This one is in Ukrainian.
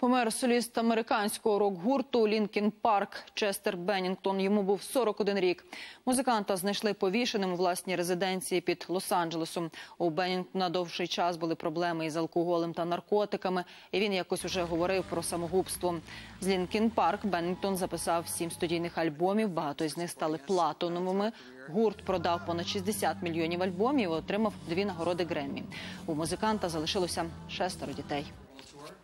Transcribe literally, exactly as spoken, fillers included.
Помер соліст американського рок-гурту «Лінкін Парк» Честер Беннінгтон. Йому був сорок один рік. Музиканта знайшли повішеним у власній резиденції під Лос-Анджелесом. У Беннінгтона довший час були проблеми із алкоголем та наркотиками, і він якось уже говорив про самогубство. З «Лінкін Парк» Беннінгтон записав сім студійних альбомів, багато із них стали платиновими. Гурт продав понад шістдесят мільйонів альбомів і отримав дві нагороди Греммі. У музиканта залишилося шестеро дітей.